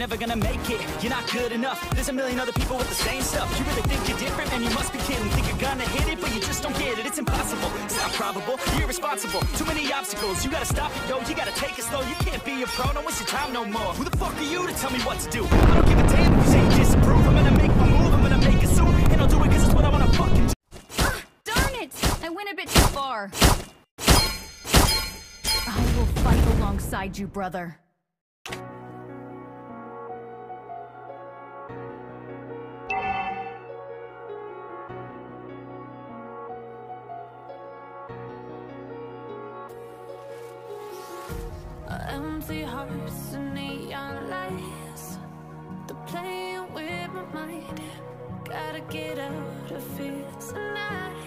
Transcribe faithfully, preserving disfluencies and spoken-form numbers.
never gonna make it, you're not good enough. There's a million other people with the same stuff. You really think you're different? Man, you must be kidding. Think you're gonna hit it, but you just don't get it. It's impossible, it's not probable, you're irresponsible. Too many obstacles, you gotta stop it, yo. You gotta take it slow, you can't be a pro. Don't waste your time no more. Who the fuck are you to tell me what to do? I don't give a damn if you say you disapprove. I'm gonna make my move, I'm gonna make it soon. And I'll do it cause it's what I wanna fucking do. Ah, darn it! I went a bit too far. I will fight alongside you, brother. Empty hearts and neon lights, they're playing with my mind. Gotta get out of here tonight.